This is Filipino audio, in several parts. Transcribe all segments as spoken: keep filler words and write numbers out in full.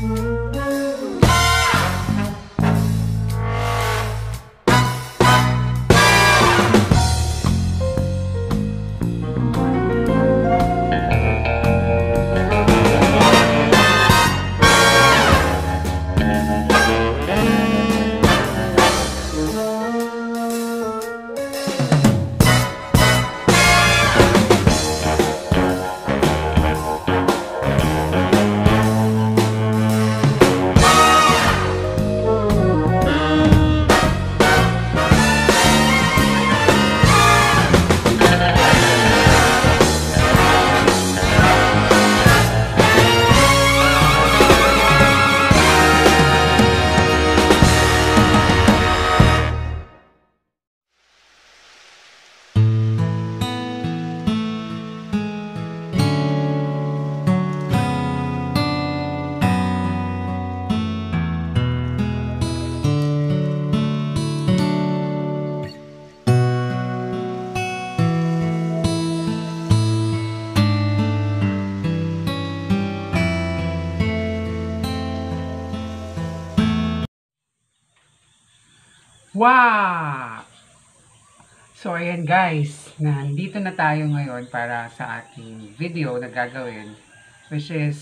Wow! So, ayan guys, nandito na tayo ngayon para sa ating video na gagawin, which is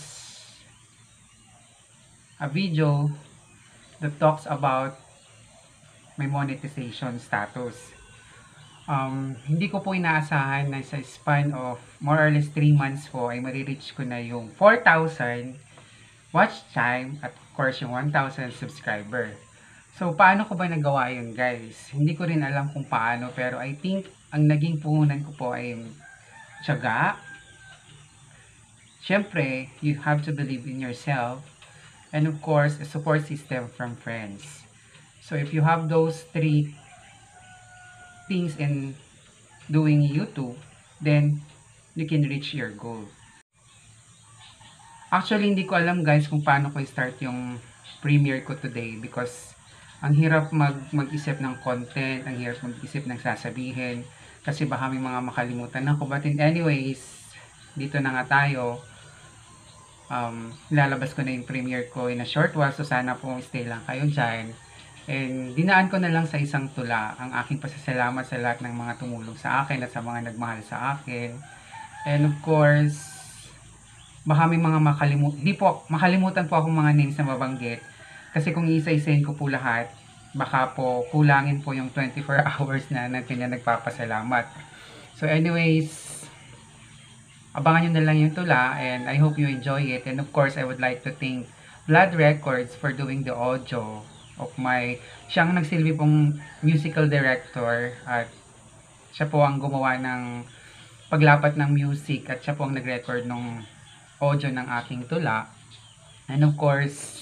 a video that talks about my monetization status. Um, hindi ko po inaasahan na sa span of more or less three months po ay marireach ko na yung four thousand watch time at of course yung one thousand subscriber. So, paano ko ba nagawa yun, guys? Hindi ko rin alam kung paano, pero I think ang naging puhunan ko po ay tiyaga. Siyempre, you have to believe in yourself. And of course, a support system from friends. So, if you have those three things in doing YouTube, then you can reach your goal. Actually, hindi ko alam, guys, kung paano ko i-start yung premiere ko today because ang hirap mag mag-isip ng content, ang hirap mag-isip ng sasabihin kasi baka may mga makalimutan ako. But in anyways, dito na nga tayo. Um, lalabas ko na yung premiere ko in a short while, so sana po stay lang kayo dyan. And dinaan ko na lang sa isang tula ang aking pasasalamat sa lahat ng mga tumulong sa akin at sa mga nagmahal sa akin. And of course, baka may mga makalimutan, hindi po, makalimutan po akong mga names na mabanggit. Kasi kung isa-isahin ko po lahat, baka po kulangin po yung twenty-four hours na natin na nagpapasalamat. So anyways, abangan nyo na lang yung tula and I hope you enjoy it. And of course, I would like to thank Blood Records for doing the audio of my, siyang nagsilbi pong musical director at siya po ang gumawa ng paglapat ng music at siya po ang nag-record ng audio ng aking tula. And of course,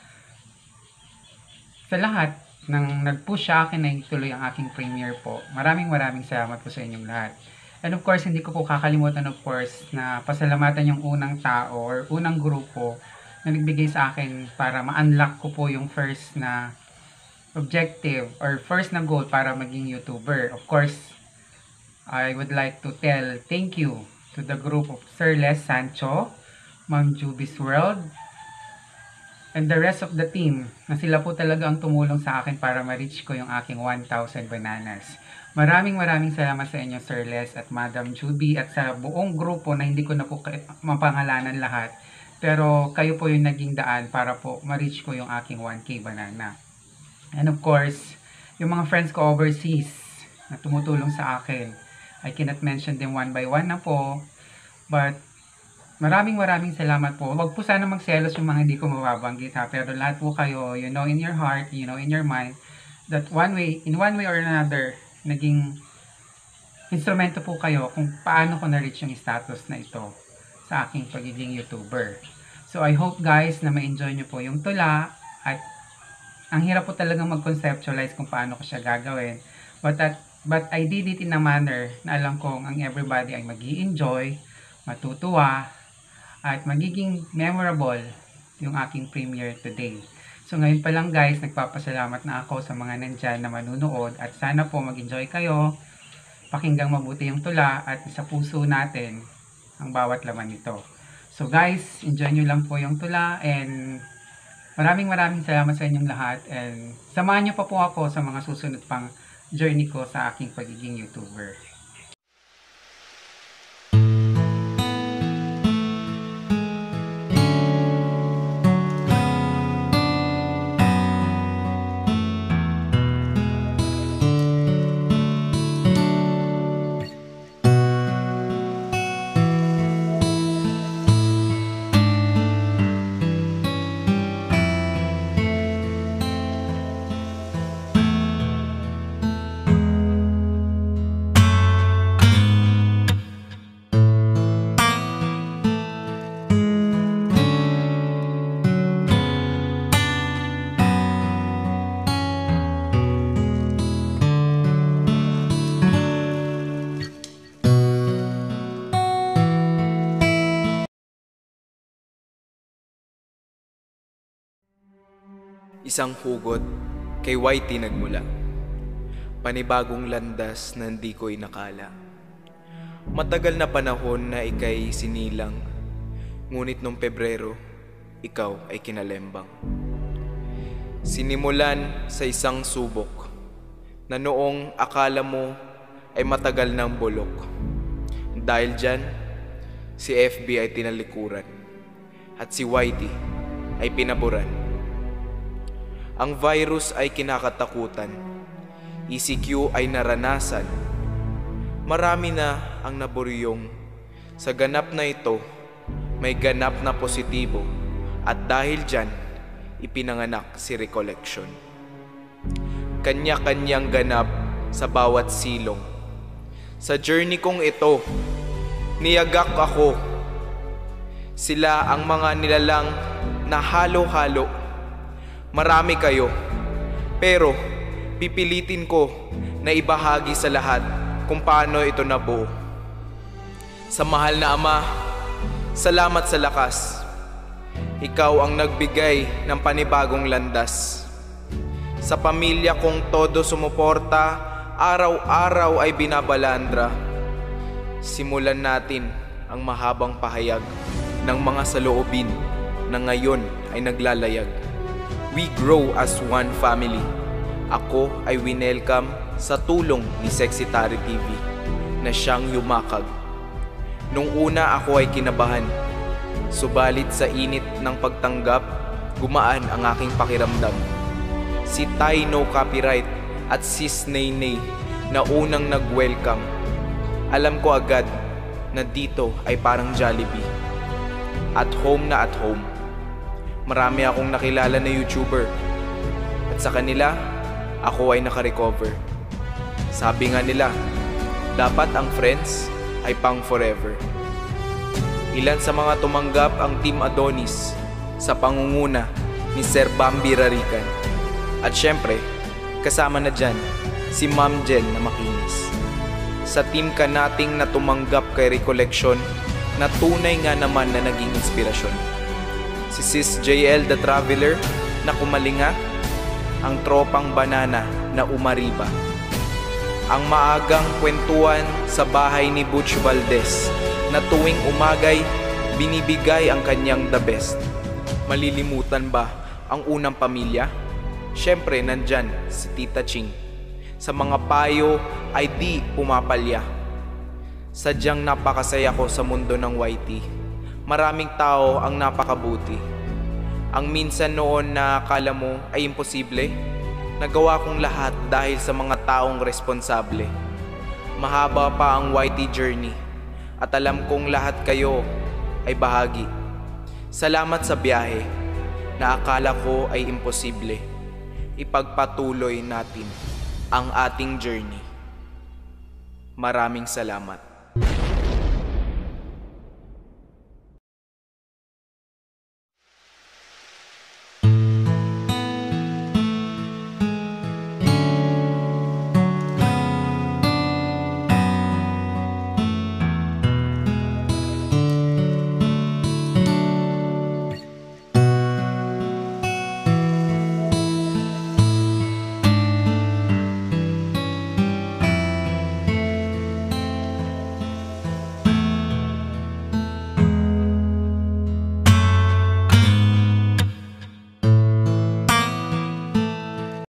sa lahat ng nag-push sa akin na ituloy ang aking premiere po, maraming maraming salamat po sa inyong lahat. And of course, hindi ko po kakalimutan of course na pasalamatan yung unang tao or unang grupo na nagbigay sa akin para ma-unlock ko po yung first na objective or first na goal para maging YouTuber. Of course, I would like to tell thank you to the group of Sir Les Sancho, Ma'am Juby's World, and the rest of the team na sila po talaga ang tumulong sa akin para ma-reach ko yung aking one thousand bananas. Maraming maraming salamat sa inyo Sir Les at Madam Juby at sa buong grupo na hindi ko na po mapangalanan lahat. Pero kayo po yung naging daan para po ma-reach ko yung aking one K banana. And of course, yung mga friends ko overseas na tumutulong sa akin. I cannot mention them one by one na po. But maraming maraming salamat po. Huwag po sana magselos yung mga hindi ko mababanggit ha. Pero lahat po kayo, you know in your heart, you know in your mind, that one way, in one way or another, naging instrumento po kayo kung paano ko na-reach yung status na ito sa aking pagiging YouTuber. So I hope guys na ma-enjoy nyo po yung tula at ang hirap po talagang mag-conceptualize kung paano ko siya gagawin. But, that, but I did it in a manner na alam kong ang everybody ay mag-i-enjoy, matutuwa, at magiging memorable yung aking premiere today. So ngayon pa lang guys, nagpapasalamat na ako sa mga nandyan na manunood at sana po mag-enjoy kayo, pakinggang mabuti yung tula at sa puso natin ang bawat laman nito. So guys, enjoy nyo lang po yung tula and Maraming maraming salamat sa inyong lahat, and samahan niyo pa po ako sa mga susunod pang journey ko sa aking pagiging YouTuber. Isang hugot kay Y T nagmula. Panibagong landas na hindi ko inakala. Matagal na panahon na ika'y sinilang, ngunit nung Pebrero, ikaw ay kinalembang. Sinimulan sa isang subok na noong akala mo ay matagal ng bulok. Dahil dyan, si F B ay tinalikuran at si Y T ay pinaboran. Ang virus ay kinakatakutan, E C Q ay naranasan. Marami na ang naburyong. Sa ganap na ito, may ganap na positibo, at dahil dyan, ipinanganak si Recollection. Kanya-kanyang ganap sa bawat silong. Sa journey kong ito, niyagak ako. Sila ang mga nilalang na halo-halo. Marami kayo, pero pipilitin ko na ibahagi sa lahat kung paano ito nabuo. Sa mahal na Ama, salamat sa lakas. Ikaw ang nagbigay ng panibagong landas. Sa pamilya kong todo sumuporta, araw-araw ay binabalandra. Simulan natin ang mahabang pahayag ng mga saloobin na ngayon ay naglalayag. We grow as one family. Ako ay winelcome sa tulong ni Sexy Tari T V na siyang yumakag. Nung una ako ay kinabahan, subalit sa init ng pagtanggap, gumaan ang aking pakiramdam. Si Tay No Copyright at Sis Naynay na unang nag-welcome. Alam ko agad na dito ay parang Jollibee. At home na at home. Marami akong nakilala na YouTuber, at sa kanila, ako ay nakarecover. Sabi nga nila, dapat ang friends ay pang forever. Ilan sa mga tumanggap ang Team Adonis sa pangunguna ni Sir Bambi Rarican. At syempre, kasama na dyan si Ma'am Jen na makinis. Sa team ka nating na tumanggap kay Recollection, na tunay nga naman na naging inspirasyon. Si Sis J L the Traveler na kumalinga, ang tropang banana na umariba. Ang maagang kwentuhan sa bahay ni Butch Valdez na tuwing umagay, binibigay ang kanyang the best. Malilimutan ba ang unang pamilya? Siyempre nandyan si Tita Ching. Sa mga payo ay di pumapalya. Sadyang napakasaya ko sa mundo ng Y T. Maraming tao ang napakabuti. Ang minsan noon na akala mo ay imposible, nagawa kong lahat dahil sa mga taong responsable. Mahaba pa ang Y T journey at alam kong lahat kayo ay bahagi. Salamat sa biyahe na akala ko ay imposible. Ipagpatuloy natin ang ating journey. Maraming salamat.